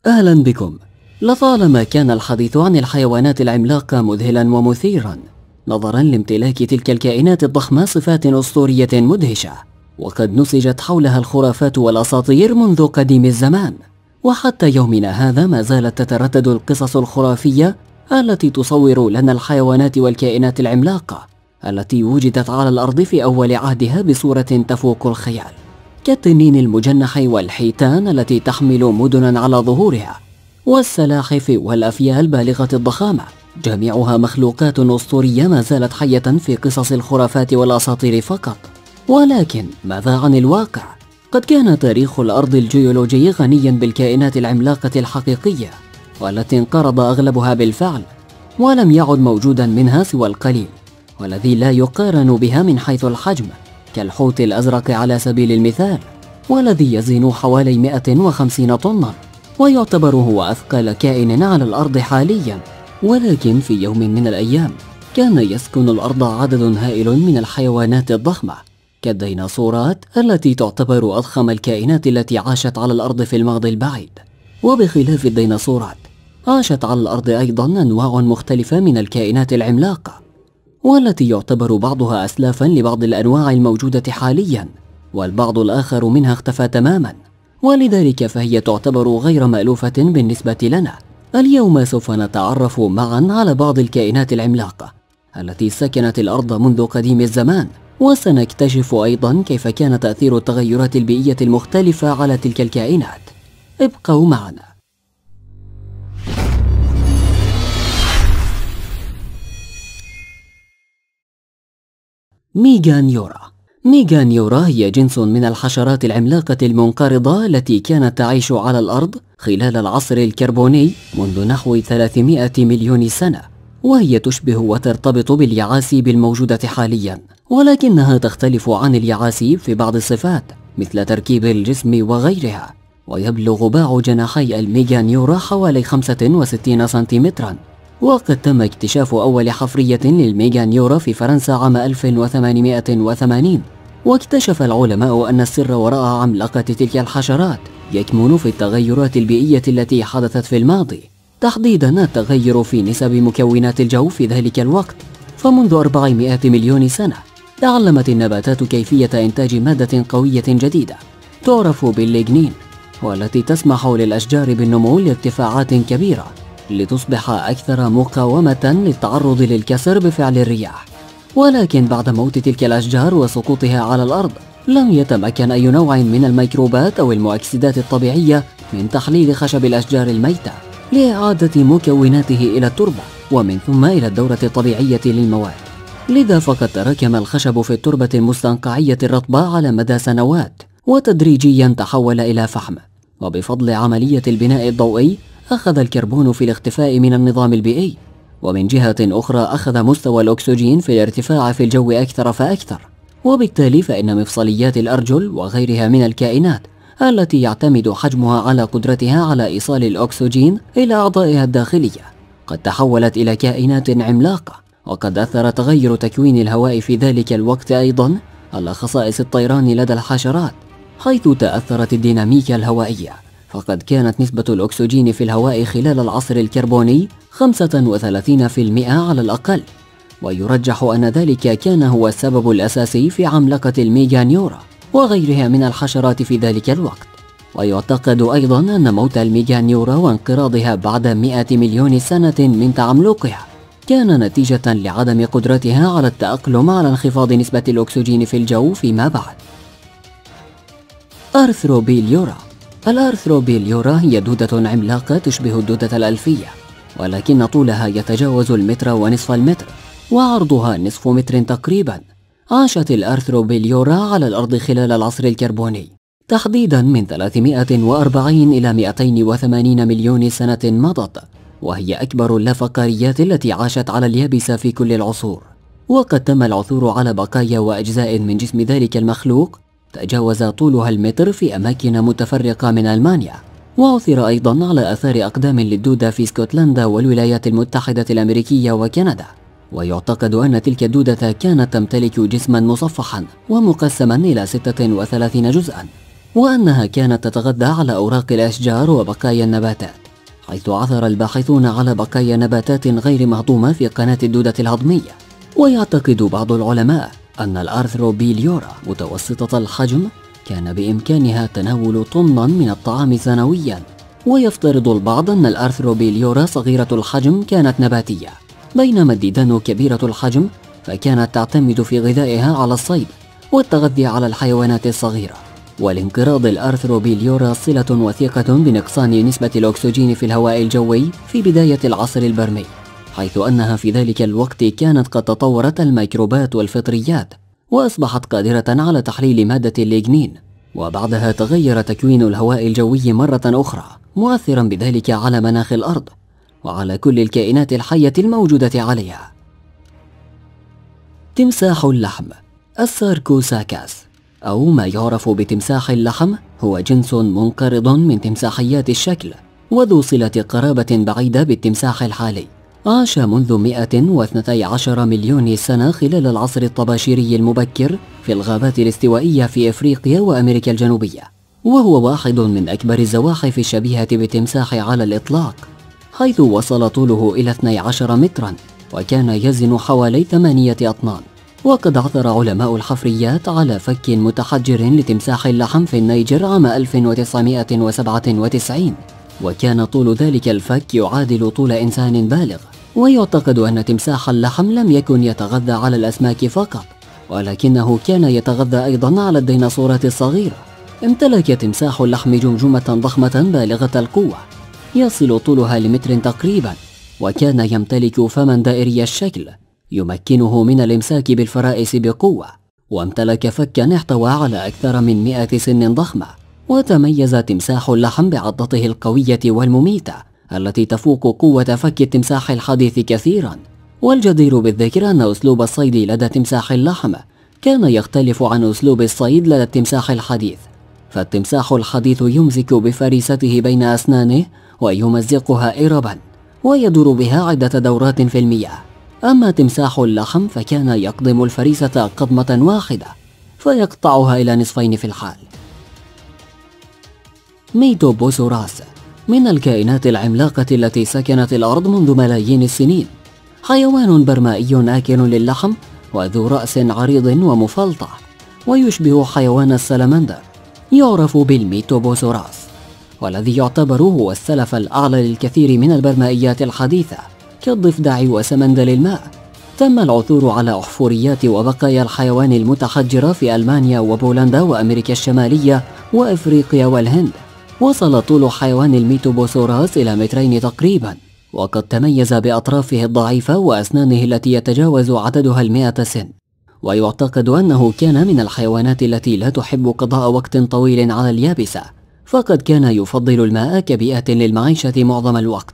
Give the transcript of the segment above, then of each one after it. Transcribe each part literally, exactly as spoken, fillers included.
أهلا بكم. لطالما كان الحديث عن الحيوانات العملاقة مذهلا ومثيرا نظرا لامتلاك تلك الكائنات الضخمة صفات أسطورية مدهشة، وقد نسجت حولها الخرافات والأساطير منذ قديم الزمان، وحتى يومنا هذا ما زالت تتردد القصص الخرافية التي تصور لنا الحيوانات والكائنات العملاقة التي وجدت على الأرض في أول عهدها بصورة تفوق الخيال، كالتنين المجنح والحيتان التي تحمل مدنا على ظهورها، والسلاحف والأفيال بالغة الضخامة، جميعها مخلوقات أسطورية ما زالت حية في قصص الخرافات والأساطير فقط. ولكن ماذا عن الواقع؟ قد كان تاريخ الأرض الجيولوجي غنيا بالكائنات العملاقة الحقيقية والتي انقرض أغلبها بالفعل، ولم يعد موجودا منها سوى القليل، والذي لا يقارن بها من حيث الحجم، كالحوت الأزرق على سبيل المثال، والذي يزن حوالي مئة وخمسين طنا ويعتبر هو أثقل كائن على الأرض حاليا. ولكن في يوم من الأيام كان يسكن الأرض عدد هائل من الحيوانات الضخمة كالديناصورات التي تعتبر أضخم الكائنات التي عاشت على الأرض في الماضي البعيد. وبخلاف الديناصورات عاشت على الأرض أيضا أنواع مختلفة من الكائنات العملاقة، والتي يعتبر بعضها أسلافا لبعض الأنواع الموجودة حاليا، والبعض الآخر منها اختفى تماما، ولذلك فهي تعتبر غير مألوفة بالنسبة لنا. اليوم سوف نتعرف معا على بعض الكائنات العملاقة التي سكنت الأرض منذ قديم الزمان، وسنكتشف أيضا كيف كان تأثير التغيرات البيئية المختلفة على تلك الكائنات. ابقوا معنا. ميغانيورا. ميغانيورا هي جنس من الحشرات العملاقة المنقرضة التي كانت تعيش على الأرض خلال العصر الكربوني منذ نحو ثلاثمئة مليون سنة، وهي تشبه وترتبط باليعاسيب الموجودة حاليا، ولكنها تختلف عن اليعاسيب في بعض الصفات مثل تركيب الجسم وغيرها. ويبلغ باع جناحي الميغانيورا حوالي خمسة وستين سنتيمترا، وقد تم اكتشاف أول حفرية للميغانيورا في فرنسا عام ألف وثمانمئة وثمانين، واكتشف العلماء أن السر وراء عملاقة تلك الحشرات يكمن في التغيرات البيئية التي حدثت في الماضي، تحديدا التغير في نسب مكونات الجو في ذلك الوقت. فمنذ أربعمئة مليون سنة تعلمت النباتات كيفية إنتاج مادة قوية جديدة تعرف بالليجنين، والتي تسمح للأشجار بالنمو لارتفاعات كبيرة لتصبح أكثر مقاومة للتعرض للكسر بفعل الرياح. ولكن بعد موت تلك الأشجار وسقوطها على الأرض لم يتمكن أي نوع من الميكروبات أو المؤكسدات الطبيعية من تحليل خشب الأشجار الميتة لإعادة مكوناته إلى التربة ومن ثم إلى الدورة الطبيعية للمواد، لذا فقد تراكم الخشب في التربة المستنقعية الرطبة على مدى سنوات، وتدريجيا تحول إلى فحم. وبفضل عملية البناء الضوئي أخذ الكربون في الاختفاء من النظام البيئي، ومن جهة أخرى أخذ مستوى الأكسجين في الارتفاع في الجو أكثر فأكثر، وبالتالي فإن مفصليات الأرجل وغيرها من الكائنات التي يعتمد حجمها على قدرتها على إيصال الأكسجين إلى أعضائها الداخلية قد تحولت إلى كائنات عملاقة. وقد أثر تغير تكوين الهواء في ذلك الوقت أيضا على خصائص الطيران لدى الحشرات، حيث تأثرت الديناميكا الهوائية، فقد كانت نسبة الأكسجين في الهواء خلال العصر الكربوني خمسة وثلاثين بالمئة على الأقل، ويرجح أن ذلك كان هو السبب الأساسي في عملاقة الميغانيورا وغيرها من الحشرات في ذلك الوقت. ويعتقد أيضا أن موت الميغانيورا وانقراضها بعد مئة مليون سنة من تعملقها كان نتيجة لعدم قدرتها على التأقلم على انخفاض نسبة الأكسجين في الجو فيما بعد. أرثروبيليورا. الأرثروبيليورا هي دودة عملاقة تشبه الدودة الألفية، ولكن طولها يتجاوز المتر ونصف المتر وعرضها نصف متر تقريبا. عاشت الأرثروبيليورا على الأرض خلال العصر الكربوني، تحديدا من ثلاثمئة وأربعين إلى مئتين وثمانين مليون سنة مضت، وهي أكبر اللافقاريات التي عاشت على اليابسة في كل العصور. وقد تم العثور على بقايا وأجزاء من جسم ذلك المخلوق تجاوز طولها المتر في أماكن متفرقة من ألمانيا، وعثر أيضا على آثار أقدام للدودة في اسكتلندا والولايات المتحدة الأمريكية وكندا. ويعتقد أن تلك الدودة كانت تمتلك جسما مصفحا ومقسما إلى ستة وثلاثين جزءا، وأنها كانت تتغذى على أوراق الأشجار وبقايا النباتات، حيث عثر الباحثون على بقايا نباتات غير مهضومة في قناة الدودة الهضمية. ويعتقد بعض العلماء أن الأرثروبيليورا متوسطة الحجم كان بإمكانها تناول طنا من الطعام سنويا، ويفترض البعض أن الأرثروبيليورا صغيرة الحجم كانت نباتية، بينما الديدان كبيرة الحجم فكانت تعتمد في غذائها على الصيد والتغذية على الحيوانات الصغيرة. ولانقراض الأرثروبيليورا صلة وثيقة بنقصان نسبة الأكسجين في الهواء الجوي في بداية العصر البرمي، حيث أنها في ذلك الوقت كانت قد تطورت الميكروبات والفطريات وأصبحت قادرة على تحليل مادة الليجنين، وبعدها تغير تكوين الهواء الجوي مرة أخرى، مؤثرا بذلك على مناخ الأرض وعلى كل الكائنات الحية الموجودة عليها. تمساح اللحم الساركوساكاس، أو ما يعرف بتمساح اللحم، هو جنس منقرض من تمساحيات الشكل وذو صلة قرابة بعيدة بالتمساح الحالي. عاش منذ مئة واثنتي عشر مليون سنة خلال العصر الطباشيري المبكر في الغابات الاستوائية في إفريقيا وأمريكا الجنوبية، وهو واحد من أكبر الزواحف الشبيهة بالتمساح على الإطلاق، حيث وصل طوله إلى اثني عشر مترا وكان يزن حوالي ثمانية أطنان. وقد عثر علماء الحفريات على فك متحجر لتمساح اللحم في النيجر عام ألف وتسعمئة وسبعة وتسعين، وكان طول ذلك الفك يعادل طول إنسان بالغ. ويعتقد أن تمساح اللحم لم يكن يتغذى على الأسماك فقط، ولكنه كان يتغذى أيضا على الديناصورات الصغيرة. امتلك تمساح اللحم جمجمة ضخمة بالغة القوة يصل طولها لمتر تقريبا، وكان يمتلك فما دائري الشكل يمكنه من الإمساك بالفرائس بقوة، وامتلك فكا احتوى على أكثر من مئة سن ضخمة. وتميز تمساح اللحم بعضته القوية والمميتة التي تفوق قوة فك التمساح الحديث كثيرا. والجدير بالذكر أن أسلوب الصيد لدى تمساح اللحم كان يختلف عن أسلوب الصيد لدى التمساح الحديث، فالتمساح الحديث يمسك بفريسته بين أسنانه ويمزقها إربا ويدور بها عدة دورات في المياه، أما تمساح اللحم فكان يقضم الفريسة قضمة واحدة فيقطعها إلى نصفين في الحال. ميتوبوسوراس من الكائنات العملاقة التي سكنت الأرض منذ ملايين السنين، حيوان برمائي آكل للحم وذو رأس عريض ومفلطح ويشبه حيوان السلمندر، يعرف بالميتوبوسوراس، والذي يعتبر هو السلف الأعلى للكثير من البرمائيات الحديثة كالضفدع وسمندل الماء. تم العثور على أحفوريات وبقايا الحيوان المتحجرة في ألمانيا وبولندا وأمريكا الشمالية وإفريقيا والهند. وصل طول حيوان الميتوبوسوراس إلى مترين تقريبا، وقد تميز بأطرافه الضعيفة وأسنانه التي يتجاوز عددها المئة سن. ويعتقد أنه كان من الحيوانات التي لا تحب قضاء وقت طويل على اليابسة، فقد كان يفضل الماء كبيئة للمعيشة معظم الوقت.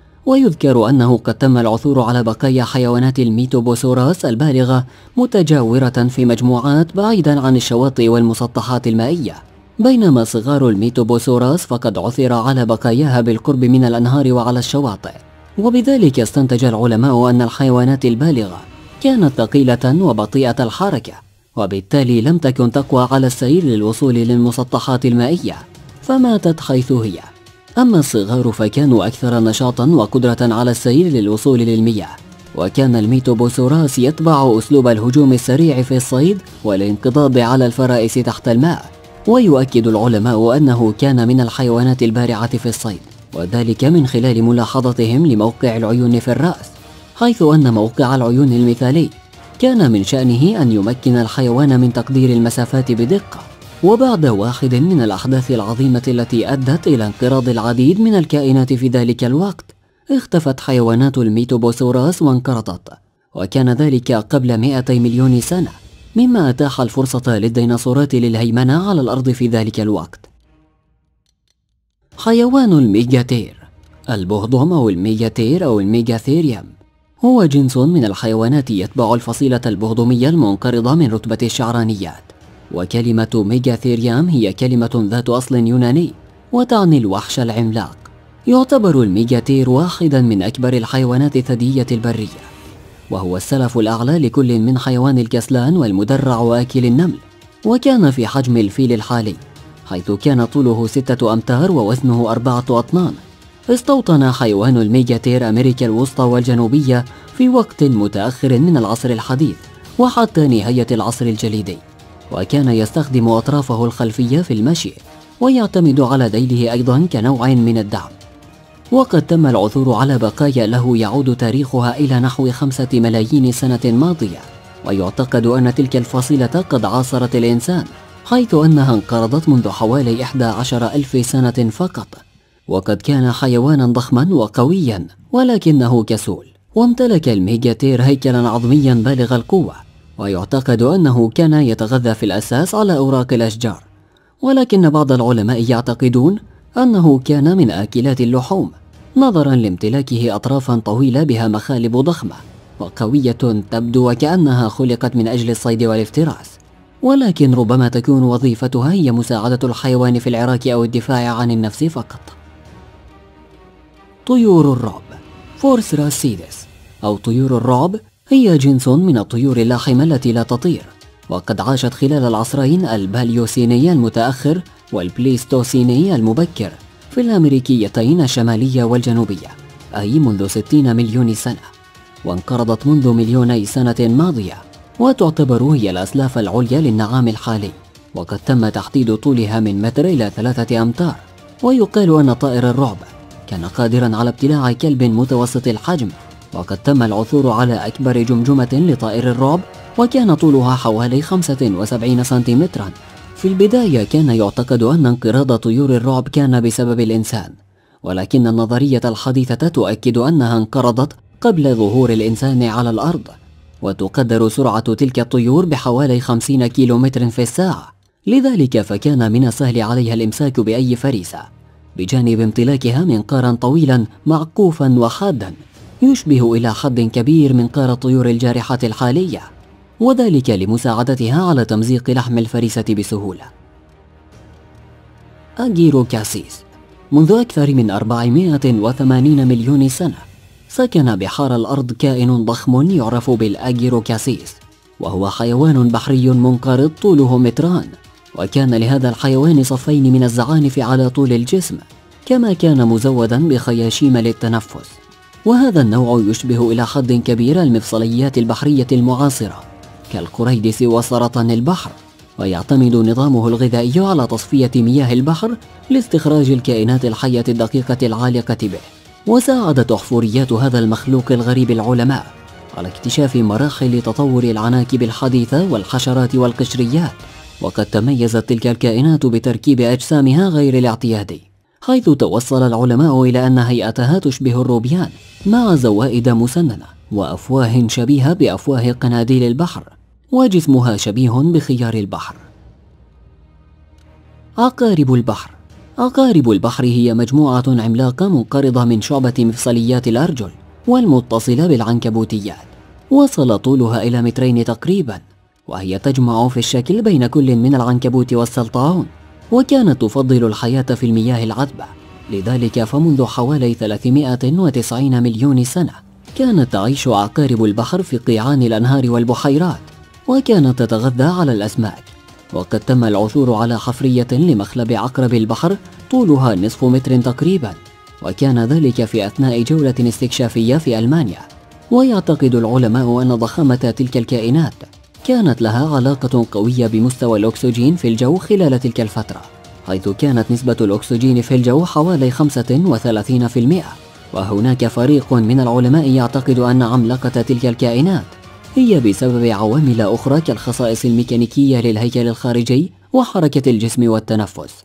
ويذكر أنه قد تم العثور على بقايا حيوانات الميتوبوسوراس البالغة متجاورة في مجموعات بعيدا عن الشواطئ والمسطحات المائية، بينما صغار الميتوبوسوراس فقد عثر على بقاياها بالقرب من الأنهار وعلى الشواطئ. وبذلك استنتج العلماء أن الحيوانات البالغة كانت ثقيلة وبطيئة الحركة، وبالتالي لم تكن تقوى على السير للوصول للمسطحات المائية، فماتت حيث هي. أما الصغار فكانوا أكثر نشاطا وقدرة على السير للوصول للمياه، وكان الميتوبوسوراس يتبع أسلوب الهجوم السريع في الصيد والانقضاض على الفرائس تحت الماء. ويؤكد العلماء أنه كان من الحيوانات البارعة في الصيد، وذلك من خلال ملاحظتهم لموقع العيون في الرأس، حيث أن موقع العيون المثالي كان من شأنه أن يمكن الحيوان من تقدير المسافات بدقة. وبعد واحد من الأحداث العظيمة التي أدت إلى انقراض العديد من الكائنات في ذلك الوقت، اختفت حيوانات الميتوبوسوراس وانقرضت، وكان ذلك قبل مئتي مليون سنة، مما أتاح الفرصة للديناصورات للهيمنة على الأرض في ذلك الوقت. حيوان الميجاتير البهضم أو الميجاتير أو الميجاثيريوم هو جنس من الحيوانات يتبع الفصيلة البهضمية المنقرضة من رتبة الشعرانيات. وكلمة ميجاثيريوم هي كلمة ذات أصل يوناني وتعني الوحش العملاق. يعتبر الميجاتير واحدا من أكبر الحيوانات الثديية البرية، وهو السلف الأعلى لكل من حيوان الكسلان والمدرع وآكل النمل، وكان في حجم الفيل الحالي، حيث كان طوله ستة أمتار ووزنه أربعة أطنان. استوطن حيوان الميجاتير أمريكا الوسطى والجنوبية في وقت متأخر من العصر الحديث وحتى نهاية العصر الجليدي، وكان يستخدم أطرافه الخلفية في المشي ويعتمد على ذيله أيضا كنوع من الدعم. وقد تم العثور على بقايا له يعود تاريخها إلى نحو خمسة ملايين سنة ماضية، ويعتقد أن تلك الفصيلة قد عاصرت الإنسان، حيث أنها انقرضت منذ حوالي إحدى عشر ألف سنة فقط. وقد كان حيوانا ضخما وقويا ولكنه كسول، وامتلك الميجاتير هيكلا عظميا بالغ القوة، ويعتقد أنه كان يتغذى في الأساس على أوراق الأشجار، ولكن بعض العلماء يعتقدون أنه كان من آكلات اللحوم نظرا لامتلاكه أطرافا طويلة بها مخالب ضخمة وقوية تبدو وكأنها خلقت من أجل الصيد والافتراس، ولكن ربما تكون وظيفتها هي مساعدة الحيوان في العراك أو الدفاع عن النفس فقط. طيور الرعب فورسراسيدس أو طيور الرعب هي جنس من الطيور اللاحمة التي لا تطير، وقد عاشت خلال العصرين الباليوسيني المتأخر والبليستوسيني المبكر في الأمريكيتين الشمالية والجنوبية، أي منذ ستين مليون سنة، وانقرضت منذ مليوني سنة ماضية، وتعتبر هي الأسلاف العليا للنعام الحالي، وقد تم تحديد طولها من متر إلى ثلاثة أمتار. ويقال أن طائر الرعب كان قادرا على ابتلاع كلب متوسط الحجم، وقد تم العثور على أكبر جمجمة لطائر الرعب وكان طولها حوالي خمسة وسبعين سنتيمترا. في البداية كان يعتقد أن انقراض طيور الرعب كان بسبب الإنسان، ولكن النظرية الحديثة تؤكد أنها انقرضت قبل ظهور الإنسان على الأرض، وتقدر سرعة تلك الطيور بحوالي خمسين كيلومتر في الساعة، لذلك فكان من السهل عليها الإمساك بأي فريسة، بجانب امتلاكها منقارا طويلا معقوفا وحادا يشبه إلى حد كبير منقار الطيور الجارحة الحالية، وذلك لمساعدتها على تمزيق لحم الفريسة بسهولة. أجيروكاسيس منذ أكثر من أربعمائة وثمانين مليون سنة سكن بحار الأرض كائن ضخم يعرف بالأجيروكاسيس، وهو حيوان بحري منقرض طوله متران، وكان لهذا الحيوان صفين من الزعانف على طول الجسم، كما كان مزودا بخياشيم للتنفس. وهذا النوع يشبه إلى حد كبير المفصليات البحرية المعاصرة كالقريدس وسرطان البحر، ويعتمد نظامه الغذائي على تصفية مياه البحر لاستخراج الكائنات الحية الدقيقة العالقة به. وساعدت أحفوريات هذا المخلوق الغريب العلماء على اكتشاف مراحل تطور العناكب الحديثة والحشرات والقشريات، وقد تميزت تلك الكائنات بتركيب أجسامها غير الاعتيادي، حيث توصل العلماء إلى أن هيئتها تشبه الروبيان مع زوائد مسننة وأفواه شبيهة بأفواه قناديل البحر، وجسمها شبيه بخيار البحر. عقارب البحر عقارب البحر هي مجموعة عملاقة منقرضة من شعبة مفصليات الأرجل والمتصلة بالعنكبوتيات، وصل طولها إلى مترين تقريبا، وهي تجمع في الشكل بين كل من العنكبوت والسلطعون، وكانت تفضل الحياة في المياه العذبة، لذلك فمنذ حوالي ثلاثمائة وتسعين مليون سنة كانت تعيش عقارب البحر في قيعان الأنهار والبحيرات، وكانت تتغذى على الأسماك. وقد تم العثور على حفرية لمخلب عقرب البحر طولها نصف متر تقريبا، وكان ذلك في أثناء جولة استكشافية في ألمانيا. ويعتقد العلماء أن ضخامة تلك الكائنات كانت لها علاقة قوية بمستوى الأكسجين في الجو خلال تلك الفترة، حيث كانت نسبة الأكسجين في الجو حوالي خمسة وثلاثين بالمئة. وهناك فريق من العلماء يعتقد أن عملاقة تلك الكائنات هي بسبب عوامل أخرى كالخصائص الميكانيكية للهيكل الخارجي وحركة الجسم والتنفس.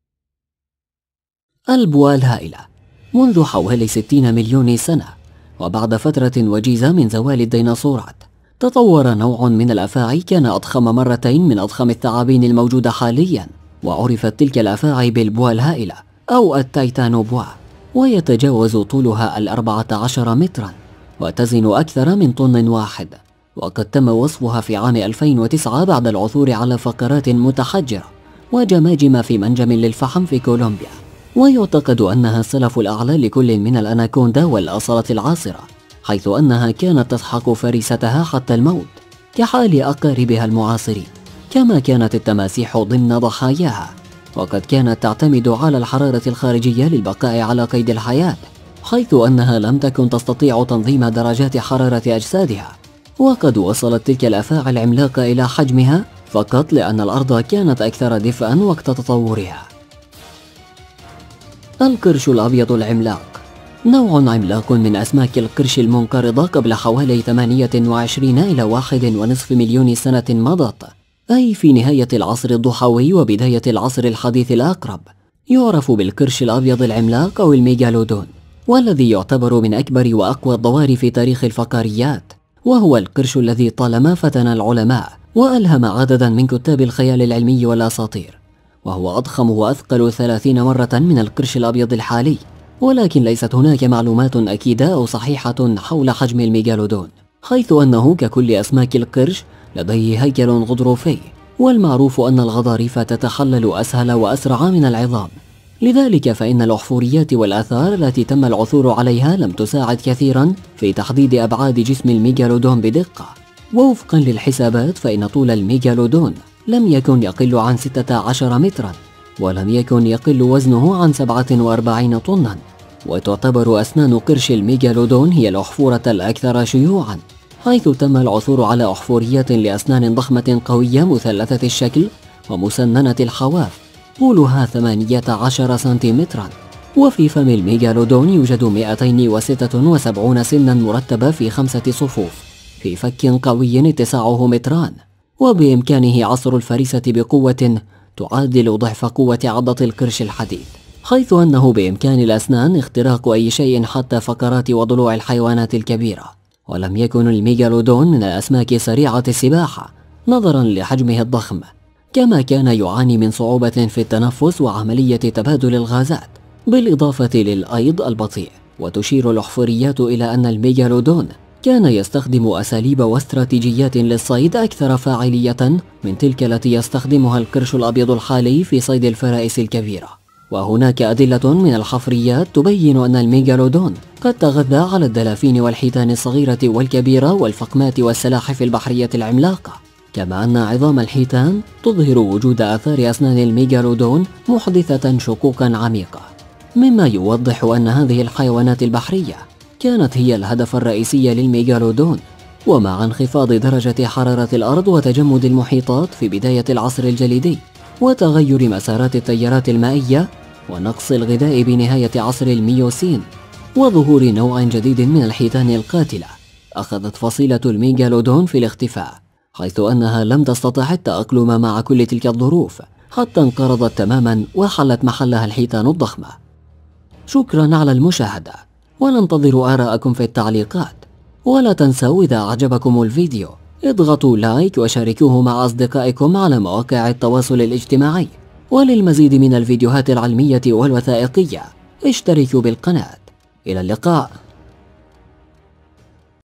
البوى الهائلة منذ حوالي ستين مليون سنة، وبعد فترة وجيزة من زوال الديناصورات، تطور نوع من الأفاعي كان أضخم مرتين من أضخم الثعابين الموجودة حاليا، وعرفت تلك الأفاعي بالبوى الهائلة أو التايتانوبوا، ويتجاوز طولها الأربعة عشر مترا وتزن أكثر من طن واحد. وقد تم وصفها في عام ألفين وتسعة بعد العثور على فقرات متحجرة وجماجم في منجم للفحم في كولومبيا، ويعتقد أنها السلف الأعلى لكل من الأناكوندا والأصلة العاصرة، حيث أنها كانت تسحق فريستها حتى الموت كحال أقاربها المعاصرين، كما كانت التماسيح ضمن ضحاياها. وقد كانت تعتمد على الحرارة الخارجية للبقاء على قيد الحياة، حيث أنها لم تكن تستطيع تنظيم درجات حرارة أجسادها. وقد وصلت تلك الأفاعي العملاقة إلى حجمها فقط لأن الأرض كانت أكثر دفئا وقت تطورها. القرش الأبيض العملاق نوع عملاق من أسماك القرش المنقرضة قبل حوالي ثمانية وعشرين إلى واحد ونصف مليون سنة مضت، أي في نهاية العصر الضحوي وبداية العصر الحديث الأقرب. يعرف بالقرش الأبيض العملاق أو الميغالودون، والذي يعتبر من أكبر وأقوى الظواهر في تاريخ الفقاريات، وهو القرش الذي طالما فتن العلماء وألهم عددا من كتاب الخيال العلمي والأساطير، وهو أضخم وأثقل ثلاثين مرة من القرش الأبيض الحالي. ولكن ليست هناك معلومات أكيدة أو صحيحة حول حجم الميغالودون، حيث أنه ككل أسماك القرش لديه هيكل غضروفي، والمعروف أن الغضاريف تتحلل أسهل وأسرع من العظام. لذلك فإن الأحفوريات والآثار التي تم العثور عليها لم تساعد كثيرا في تحديد أبعاد جسم الميغالودون بدقة. ووفقا للحسابات فإن طول الميغالودون لم يكن يقل عن ستة عشر مترا، ولم يكن يقل وزنه عن سبعة وأربعين طنا. وتعتبر أسنان قرش الميغالودون هي الأحفورة الأكثر شيوعا، حيث تم العثور على أحفوريات لأسنان ضخمة قوية مثلثة الشكل ومسننة الحواف طولها ثمانية عشر سنتيمترا. وفي فم الميغالودون يوجد مئتين وستة وسبعين سنا مرتبة في خمسة صفوف في فك قوي اتساعه متران، وبإمكانه عصر الفريسة بقوة تعادل ضعف قوة عضة القرش الحديث، حيث أنه بإمكان الأسنان اختراق أي شيء حتى فقرات وضلوع الحيوانات الكبيرة. ولم يكن الميغالودون من الأسماك سريعة السباحة نظرا لحجمه الضخم، كما كان يعاني من صعوبة في التنفس وعملية تبادل الغازات، بالإضافة للأيض البطيء. وتشير الأحفوريات إلى أن الميغالودون كان يستخدم أساليب واستراتيجيات للصيد أكثر فاعلية من تلك التي يستخدمها القرش الأبيض الحالي في صيد الفرائس الكبيرة. وهناك أدلة من الحفريات تبين أن الميغالودون قد تغذى على الدلافين والحيتان الصغيرة والكبيرة والفقمات والسلاحف البحرية العملاقة، كما أن عظام الحيتان تظهر وجود آثار أسنان الميغالودون محدثة شقوقا عميقة، مما يوضح أن هذه الحيوانات البحرية كانت هي الهدف الرئيسي للميغالودون. ومع انخفاض درجة حرارة الأرض وتجمد المحيطات في بداية العصر الجليدي وتغير مسارات التيارات المائية ونقص الغذاء بنهاية عصر الميوسين وظهور نوع جديد من الحيتان القاتلة، أخذت فصيلة الميغالودون في الاختفاء، حيث أنها لم تستطع التأقلم مع كل تلك الظروف حتى انقرضت تماما وحلت محلها الحيتان الضخمة. شكرا على المشاهدة، وننتظر آراءكم في التعليقات. ولا تنسوا إذا أعجبكم الفيديو اضغطوا لايك وشاركوه مع أصدقائكم على مواقع التواصل الاجتماعي. وللمزيد من الفيديوهات العلمية والوثائقية اشتركوا بالقناة. إلى اللقاء.